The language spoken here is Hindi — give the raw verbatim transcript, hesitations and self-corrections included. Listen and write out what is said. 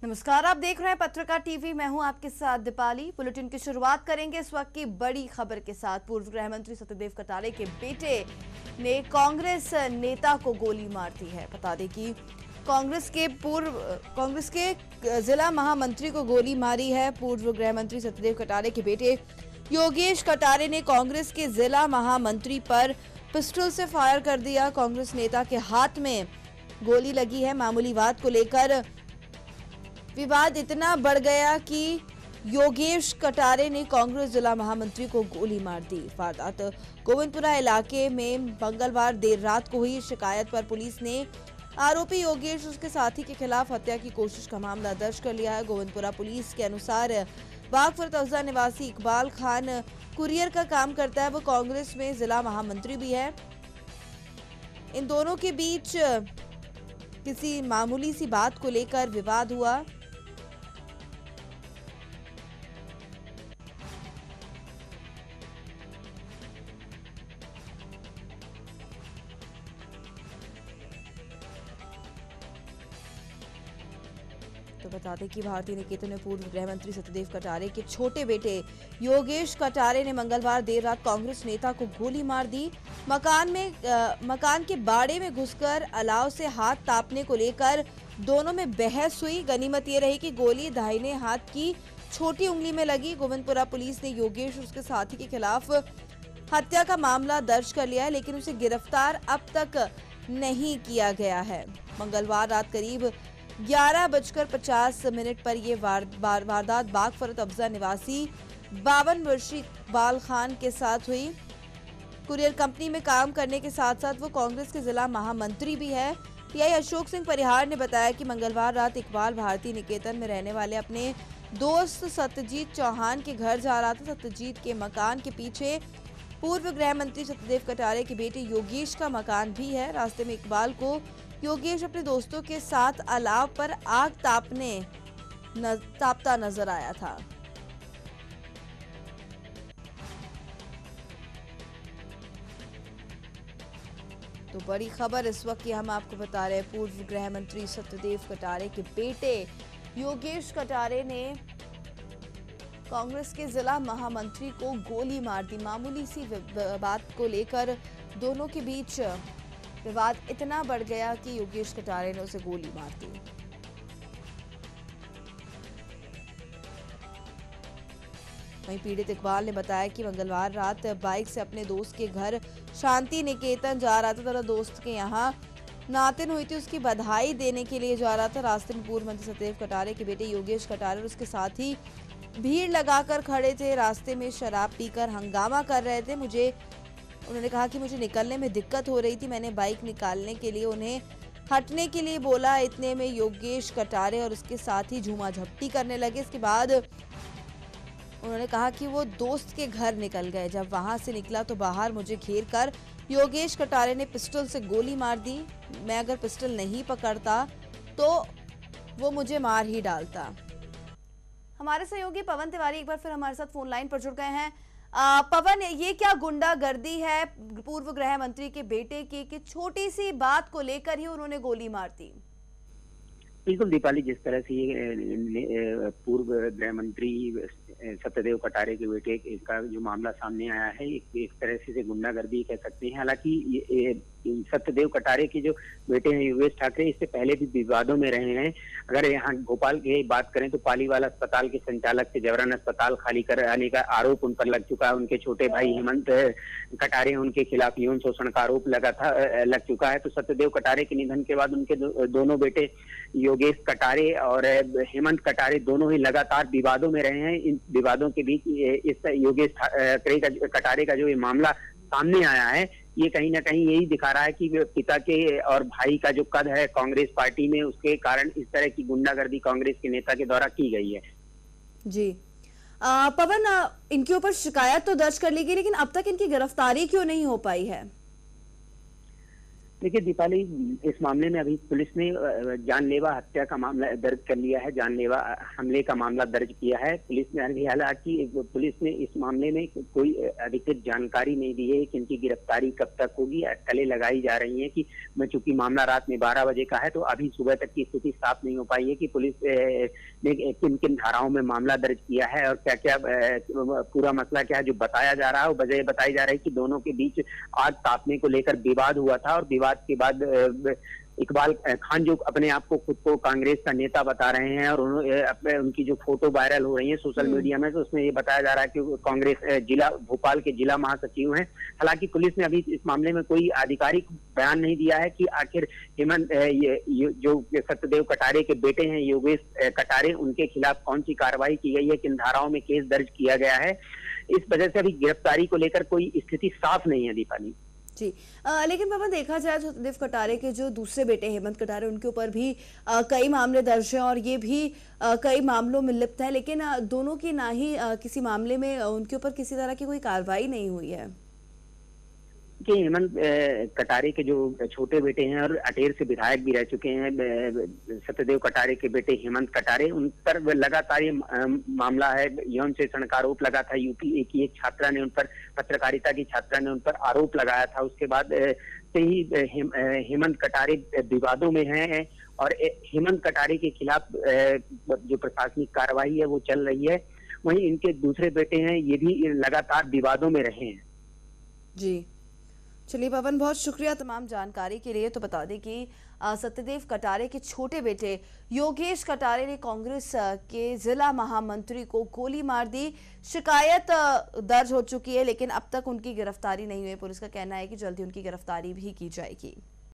नमस्कार, आप देख रहे हैं पत्रकार टीवी। मैं हूं आपके साथ दीपाली। बुलेटिन की शुरुआत करेंगे इस वक्त की बड़ी खबर के साथ। पूर्व गृह मंत्री सत्यदेव कटारे के बेटे ने कांग्रेस नेता को गोली मार दी है। बता दें कि कांग्रेस के पूर्व कांग्रेस के जिला महामंत्री को गोली मारी है। पूर्व गृह मंत्री सत्यदेव कटारे के बेटे योगेश कटारे ने कांग्रेस के जिला महामंत्री पर पिस्टल से फायर कर दिया। कांग्रेस नेता के हाथ में गोली लगी है। मामूली बात को लेकर विवाद इतना बढ़ गया कि योगेश कटारे ने कांग्रेस जिला महामंत्री को गोली मार दी। वारदात गोविंदपुरा इलाके में मंगलवार देर रात को हुई। शिकायत पर पुलिस ने आरोपी योगेश उसके साथी के खिलाफ हत्या की कोशिश का मामला दर्ज कर लिया है। गोविंदपुरा पुलिस के अनुसार बागफरत अफजा निवासी इकबाल खान कुरियर का काम करता है। वो कांग्रेस में जिला महामंत्री भी है। इन दोनों के बीच किसी मामूली सी बात को लेकर विवाद हुआ। तो बता दें कि भारतीय निकेतन में पूर्व गृह मंत्री सत्यदेव कटारे के छोटे बेटे योगेश कटारे ने मंगलवार देर रात कांग्रेस नेता को गोली मार दी। मकान में आ, मकान के बाड़े में घुसकर अलाव से हाथ तापने को लेकर दोनों में बहस हुई। गनीमत ये रही कि गोली दाहिने हाथ की छोटी उंगली में लगी। गोविंदपुरा पुलिस ने योगेश और उसके साथी के खिलाफ हत्या का मामला दर्ज कर लिया है, लेकिन उसे गिरफ्तार अब तक नहीं किया गया है। मंगलवार रात करीब ग्यारह बजकर पचास मिनट पर यह वार, वार, वारदात बागफरत अफजा निवासी बावन वर्षीय इकबाल खान के साथ हुई। कुरियर कंपनी में काम करने के साथ साथ वो कांग्रेस के जिला महामंत्री भी है। पीआई अशोक सिंह परिहार ने बताया कि मंगलवार रात इकबाल भारतीय निकेतन में रहने वाले अपने दोस्त सत्यजीत चौहान के घर जा रहा था। सत्यजीत के मकान के पीछे पूर्व गृह मंत्री सत्यदेव कटारे के बेटे योगेश का मकान भी है। रास्ते में इकबाल को योगेश अपने दोस्तों के साथ अलाव पर आग तापने न, तापता नजर आया था। तो बड़ी खबर इस वक्त की हम आपको बता रहे हैं। पूर्व गृह मंत्री सत्यदेव कटारे के बेटे योगेश कटारे ने कांग्रेस के जिला महामंत्री को गोली मार दी। मामूली सी बात को लेकर दोनों के बीच विवाद इतना बढ़ गया कि योगेश कटारे ने उसे गोली मार दी। वहीं पीड़ित इकबाल ने बताया कि मंगलवार रात बाइक से अपने दोस्त के घर शांति निकेतन जा रहा था। तेरा दोस्त के यहाँ नातिन हुई थी, उसकी बधाई देने के लिए जा रहा था। रास्ते में पूर्व मंत्री सत्यदेव कटारे के बेटे योगेश कटारे और उसके साथी भीड़ लगाकर खड़े थे। रास्ते में शराब पीकर हंगामा कर रहे थे। मुझे उन्होंने कहा कि मुझे निकलने में दिक्कत हो रही थी। मैंने बाइक निकालने के लिए उन्हें हटने के लिए बोला। इतने में योगेश कटारे और उसके साथी झूमा झपटी करने लगे। इसके बाद उन्होंने कहा कि वो दोस्त के घर निकल गए। जब वहां से निकला तो बाहर मुझे घेर कर योगेश कटारे ने पिस्टल से गोली मार दी। मैं अगर पिस्टल नहीं पकड़ता तो वो मुझे मार ही डालता। हमारे सहयोगी पवन तिवारी एक बार फिर हमारे साथ फोन लाइन पर जुड़ गए हैं। आ, पवन, ये क्या गुंडागर्दी है पूर्व गृह मंत्री के बेटे की कि छोटी सी बात को लेकर ही उन्होंने गोली मार दी? बिल्कुल दीपाली, जिस तरह से ये पूर्व गृह मंत्री सत्यदेव कटारे के बेटे का जो मामला सामने आया है, एक, एक तरह से गुंडागर्दी कह सकते हैं। हालांकि सत्यदेव कटारे के जो बेटे हैं योगेश ठाकरे, इससे पहले भी विवादों में रहे हैं। अगर यहाँ भोपाल की बात करें तो पालीवाला अस्पताल के संचालक से जबरन अस्पताल खाली कराने का आरोप उन पर लग चुका है। उनके छोटे भाई हेमंत कटारे, उनके खिलाफ यौन शोषण का आरोप लगा था लग चुका है। तो सत्यदेव कटारे के निधन के बाद उनके दो, दोनों बेटे योगेश कटारे और हेमंत कटारे दोनों ही लगातार विवादों में रहे हैं। इन विवादों के बीच इस योगेश कटारे का जो ये मामला सामने आया है, ये कहीं ना कहीं यही दिखा रहा है कि पिता के और भाई का जो कद है कांग्रेस पार्टी में, उसके कारण इस तरह की गुंडागर्दी कांग्रेस के नेता के द्वारा की गई है। जी आ, पवन, इनके ऊपर शिकायत तो दर्ज कर ली गई, लेकिन अब तक इनकी गिरफ्तारी क्यों नहीं हो पाई है? देखिए दीपाली, इस मामले में अभी पुलिस ने अ, जानलेवा हत्या का मामला दर्ज कर लिया है, जानलेवा हमले का मामला दर्ज किया है पुलिस ने। अभी हालांकि पुलिस ने इस मामले में कोई अधिकृत जानकारी नहीं दी है कि इनकी गिरफ्तारी कब तक होगी। अटकलें लगाई जा रही हैं कि मैं चूंकि मामला रात में बारह बजे का है, तो अभी सुबह तक की स्थिति साफ नहीं हो पाई है कि पुलिस ने किन किन धाराओं में मामला दर्ज किया है और क्या क्या पूरा मसला क्या है। जो बताया जा रहा है वो वजह बताई जा रही है कि दोनों के बीच आग तापने को लेकर विवाद हुआ था, और विवाद के बाद इकबाल खान जो अपने आप को खुद को कांग्रेस का नेता बता रहे हैं, और उन्होंने उनकी जो फोटो वायरल हो रही है सोशल मीडिया में, तो उसमें ये बताया जा रहा है कि कांग्रेस जिला भोपाल के जिला महासचिव हैं। हालांकि पुलिस ने अभी इस मामले में कोई आधिकारिक बयान नहीं दिया है कि आखिर हेमंत जो सत्यदेव कटारे के बेटे हैं योगेश कटारे, उनके खिलाफ कौन सी कार्रवाई की गई है, किन धाराओं में केस दर्ज किया गया है। इस वजह से अभी गिरफ्तारी को लेकर कोई स्थिति साफ नहीं है दीपाली जी। आ, लेकिन पापा देखा जाए तो सत्यदेव कटारे के जो दूसरे बेटे हेमंत कटारे, उनके ऊपर भी आ, कई मामले दर्ज हैं और ये भी आ, कई मामलों में लिप्त है, लेकिन आ, दोनों की ना ही आ, किसी मामले में आ, उनके ऊपर किसी तरह की कोई कार्रवाई नहीं हुई है। कि हेमंत कटारे के जो छोटे बेटे हैं और अटेर से विधायक भी रह चुके हैं, सत्यदेव कटारे के बेटे हेमंत कटारे, उन पर लगातार ये मामला है, यौन शोषण का आरोप लगा था। यूपी की एक छात्रा ने उन पर, पत्रकारिता की छात्रा ने उन पर आरोप लगाया था। उसके बाद से ही हेमंत कटारे विवादों में हैं और हेमंत कटारे के खिलाफ जो प्रशासनिक कार्रवाई है वो चल रही है। वहीं इनके दूसरे बेटे हैं, ये भी लगातार विवादों में रहे हैं। जी चलिए पवन, बहुत शुक्रिया तमाम जानकारी के लिए। तो बता दें कि सत्यदेव कटारे के छोटे बेटे योगेश कटारे ने कांग्रेस के जिला महामंत्री को गोली मार दी। शिकायत दर्ज हो चुकी है, लेकिन अब तक उनकी गिरफ्तारी नहीं हुई। पुलिस का कहना है कि जल्दी उनकी गिरफ्तारी भी की जाएगी।